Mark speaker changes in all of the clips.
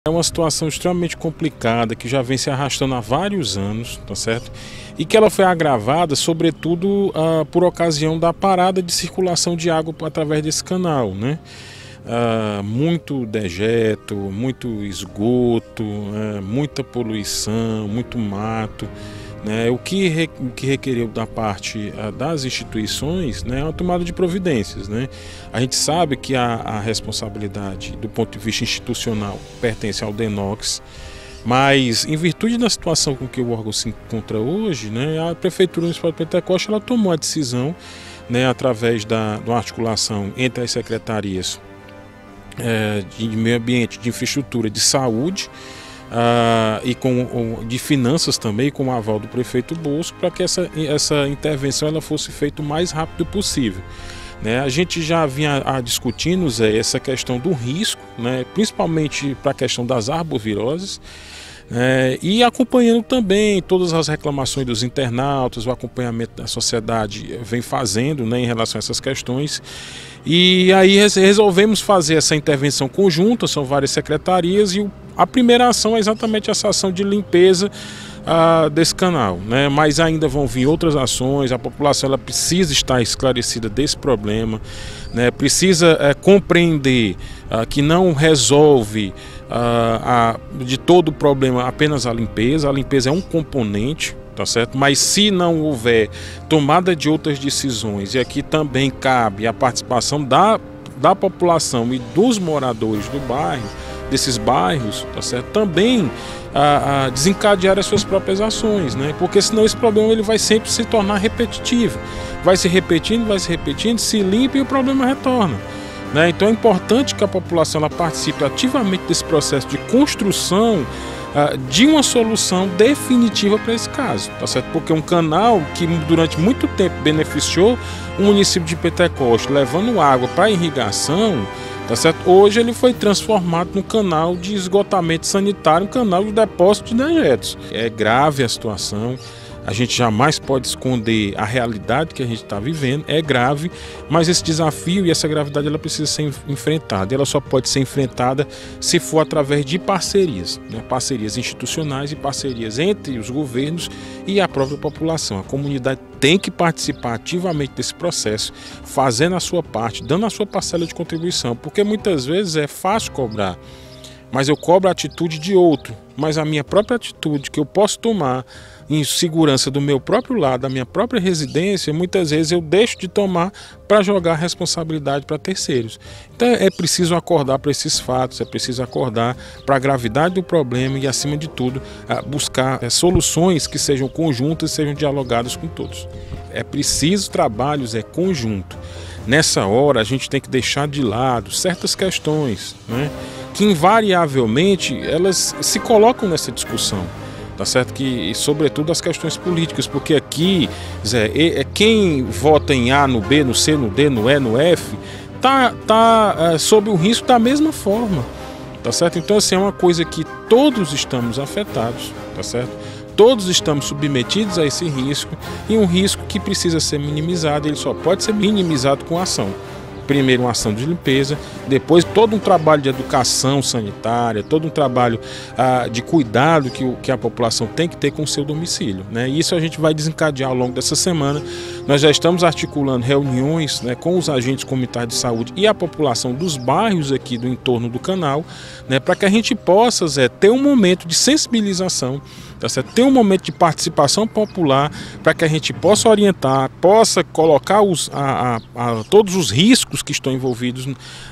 Speaker 1: É uma situação extremamente complicada que já vem se arrastando há vários anos, tá certo? E que ela foi agravada, sobretudo, por ocasião da parada de circulação de água através desse canal, né? Muito dejeto, muito esgoto, muita poluição, muito mato, né? O que requeriu da parte das instituições, né, a tomada de providências, né? A gente sabe que a responsabilidade do ponto de vista institucional pertence ao DENOX, mas em virtude da situação com que o órgão se encontra hoje, né, a Prefeitura Municipal de Pentecoste ela tomou a decisão, né, através de uma articulação entre as secretarias de meio ambiente, de infraestrutura, de saúde, e de finanças também, com o aval do prefeito Bosco, para que essa intervenção ela fosse feita o mais rápido possível, né? A gente já vinha discutindo, Zé, essa questão do risco, né, principalmente para a questão das arboviroses, e acompanhando também todas as reclamações dos internautas, o acompanhamento da sociedade vem fazendo, né, em relação a essas questões. E aí resolvemos fazer essa intervenção conjunta, são várias secretarias, e a primeira ação é exatamente essa ação de limpeza desse canal, né? Mas ainda vão vir outras ações, a população ela precisa estar esclarecida desse problema, né? Precisa compreender que não resolve de todo o problema apenas a limpeza é um componente, tá certo? Mas se não houver tomada de outras decisões, e aqui também cabe a participação da população e dos moradores do bairro, desses bairros, tá certo? Também desencadear as suas próprias ações, né? Porque senão esse problema ele vai sempre se tornar repetitivo, vai se repetindo, se limpa e o problema retorna, né? Então é importante que a população ela participe ativamente desse processo de construção de uma solução definitiva para esse caso, tá certo? Porque um canal que durante muito tempo beneficiou o município de Pentecoste, levando água para irrigação, tá certo? Hoje ele foi transformado num canal de esgotamento sanitário, um canal de depósito de dejetos. É grave a situação. A gente jamais pode esconder a realidade que a gente está vivendo, é grave, mas esse desafio e essa gravidade ela precisa ser enfrentada. Ela só pode ser enfrentada se for através de parcerias, né? Parcerias institucionais e parcerias entre os governos e a própria população. A comunidade tem que participar ativamente desse processo, fazendo a sua parte, dando a sua parcela de contribuição, porque muitas vezes é fácil cobrar, mas eu cobro a atitude de outro, mas a minha própria atitude que eu posso tomar em segurança do meu próprio lado, da minha própria residência, muitas vezes eu deixo de tomar para jogar a responsabilidade para terceiros. Então é preciso acordar para esses fatos, é preciso acordar para a gravidade do problema e, acima de tudo, buscar soluções que sejam conjuntas e sejam dialogadas com todos. É preciso trabalhos, é conjunto. Nessa hora a gente tem que deixar de lado certas questões, né, que invariavelmente elas se colocam nessa discussão, tá certo? Que, sobretudo, as questões políticas, porque aqui, Zé, quem vota em A, no B, no C, no D, no E, no F, tá sob o risco da mesma forma, tá certo? Então, assim, é uma coisa que todos estamos afetados, tá certo? Todos estamos submetidos a esse risco, e um risco que precisa ser minimizado, ele só pode ser minimizado com ação. Primeiro uma ação de limpeza, depois todo um trabalho de educação sanitária, todo um trabalho de cuidado que a população tem que ter com o seu domicílio, né? Isso a gente vai desencadear ao longo dessa semana. Nós já estamos articulando reuniões, né, com os agentes comunitários de saúde e a população dos bairros aqui do entorno do canal, né, para que a gente possa, Zé, ter um momento de sensibilização, tá certo? Ter um momento de participação popular, para que a gente possa orientar, possa colocar todos os riscos que estão envolvidos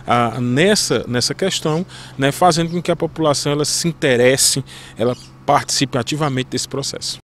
Speaker 1: nessa questão, né, fazendo com que a população ela se interesse, ela participe ativamente desse processo.